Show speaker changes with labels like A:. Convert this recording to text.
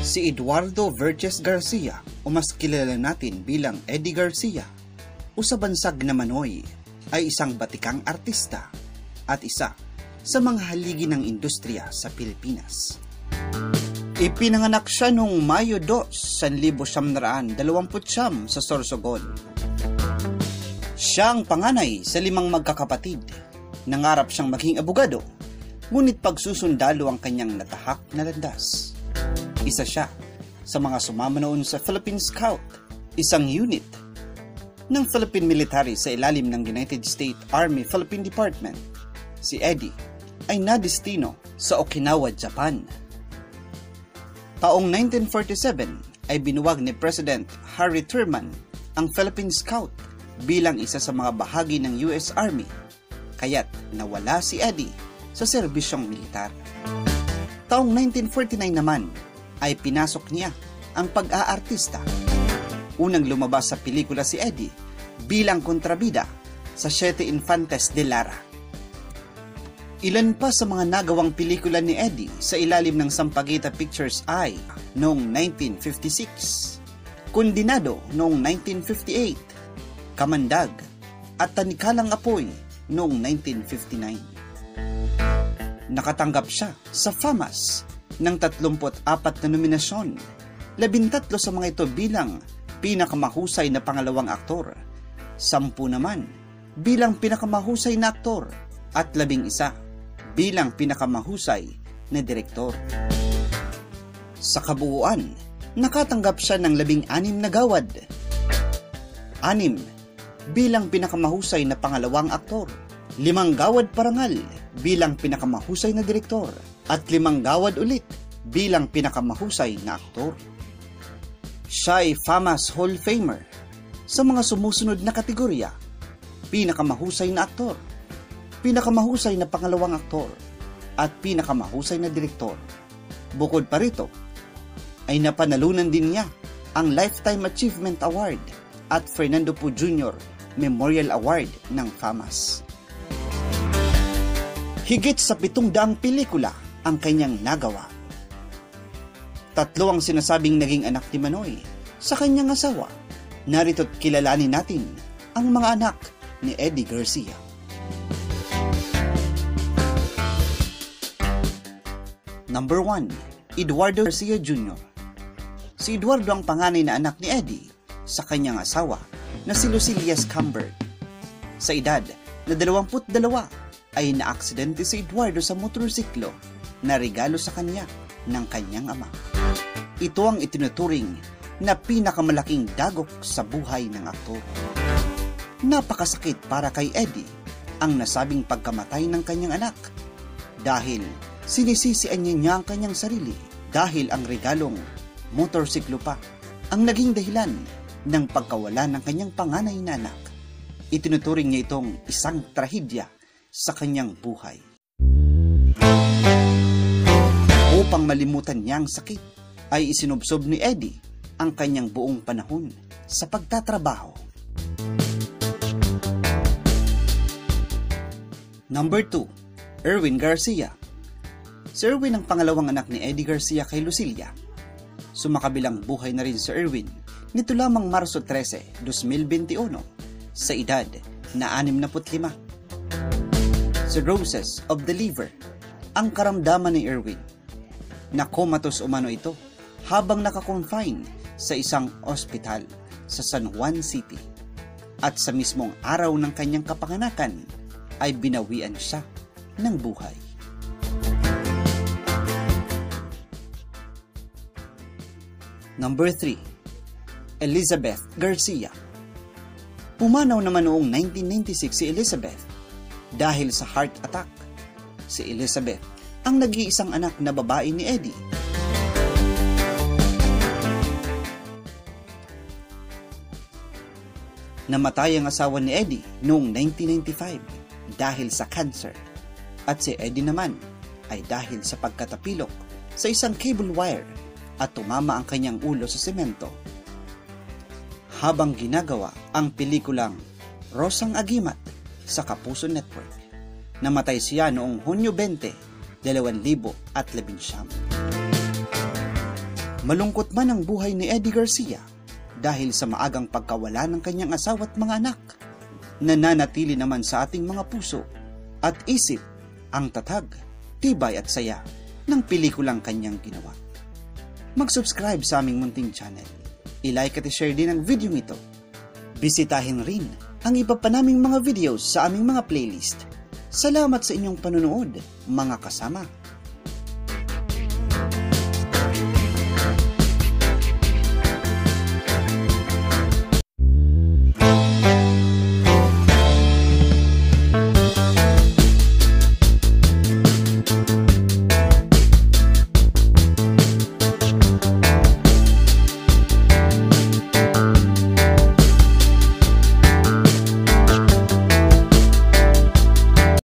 A: Si Eduardo Verges Garcia o mas kilala natin bilang Eddie Garcia o sa bansag na Manoy ay isang batikang artista at isa sa mga haligi ng industriya sa Pilipinas. Ipinanganak siya noong Mayo 2, 1929 sa Sorsogon. Siya ang panganay sa 5 magkakapatid. Nangarap siyang maging abogado, ngunit pagsusundalo ang kanyang natahak na landas. Isa siya sa mga sumama noon sa Philippine Scout, isang unit ng Philippine Military sa ilalim ng United States Army Philippine Department. Si Eddie ay nadestino sa Okinawa, Japan. Taong 1947 ay binuwag ni President Harry Truman ang Philippine Scout bilang isa sa mga bahagi ng US Army, kaya't nawala si Eddie sa serbisyong militar. Taong 1949 naman ay pinasok niya ang pag-aartista. Unang lumabas sa pelikula si Eddie bilang kontrabida sa Siete Infantes de Lara. Ilan pa sa mga nagawang pelikula ni Eddie sa ilalim ng Sampaguita Pictures ay noong 1956, Kondinado noong 1958, Kamandag at Tanikalang Apoy noong 1959. Nakatanggap siya sa FAMAS ng 34 na nominasyon, 13 sa mga ito bilang pinakamahusay na pangalawang aktor, 10 naman bilang pinakamahusay na aktor at 11 bilang pinakamahusay na direktor. Sa kabuuan, nakatanggap siya ng 16 na gawad, 6 bilang pinakamahusay na pangalawang aktor, 5 gawad parangal bilang pinakamahusay na direktor, at 5 gawad ulit bilang pinakamahusay na aktor. Siya ay FAMAS Hall Famer sa mga sumusunod na kategorya: pinakamahusay na aktor, pinakamahusay na pangalawang aktor, at pinakamahusay na direktor. Bukod pa rito, ay napanalunan din niya ang Lifetime Achievement Award at Fernando Poe Jr. Memorial Award ng FAMAS. Higit sa 700 pelikula ang kanyang nagawa. 3 ang sinasabing naging anak ni Manoy sa kanyang asawa. Narito't kilalanin natin ang mga anak ni Eddie Garcia. Number 1, Eduardo Garcia Jr. Si Eduardo ang panganay na anak ni Eddie sa kanyang asawa na si Lucilia Scamberg. Sa edad na 22 ay naaksidente si Eduardo sa motorsiklo na regalo sa kanya ng kanyang ama. Ito ang itinuturing na pinakamalaking dagok sa buhay ng aktor. Napakasakit para kay Eddie ang nasabing pagkamatay ng kanyang anak dahil sinisisian niya ang kanyang sarili dahil ang regalong motorsiklo pa ang naging dahilan ng pagkawala ng kanyang panganay na anak. Itinuturing niya itong isang trahedya sa kanyang buhay. Upang malimutan niya ang sakit, ay isinubsob ni Eddie ang kanyang buong panahon sa pagtatrabaho. Number 2, Erwin Garcia. Si Erwin ang pangalawang anak ni Eddie Garcia kay Lucilia. Sumakabilang buhay na rin si Erwin nito lamang Marso 13, 2021 sa edad na 65. Sa cirrhosis of the liver ang karamdaman ni Erwin. Nakomatos umano ito habang nakakonfine sa isang ospital sa San Juan City. At sa mismong araw ng kanyang kapanganakan ay binawian siya ng buhay. Number 3, Elizabeth Garcia. Pumanaw naman noong 1996 si Elizabeth dahil sa heart attack. Si Elizabeth ang nag-iisang anak na babae ni Eddie. Namatay ang asawa ni Eddie noong 1995 dahil sa cancer at si Eddie naman ay dahil sa pagkatapilok sa isang cable wire at tumama ang kanyang ulo sa semento. Habang ginagawa ang pelikulang Rosang Agimat sa Kapuso Network, namatay siya noong Hunyo 20, 2011. Malungkot man ang buhay ni Eddie Garcia dahil sa maagang pagkawala ng kanyang asawa at mga anak, nananatili naman sa ating mga puso at isip ang tatag, tibay at saya ng pelikulang kanyang ginawa. Mag-subscribe sa aming munting channel. I-like at i-share din ang video ito. Bisitahin rin ang iba pa naming mga videos sa aming mga playlist. Salamat sa inyong panonood, mga kasama.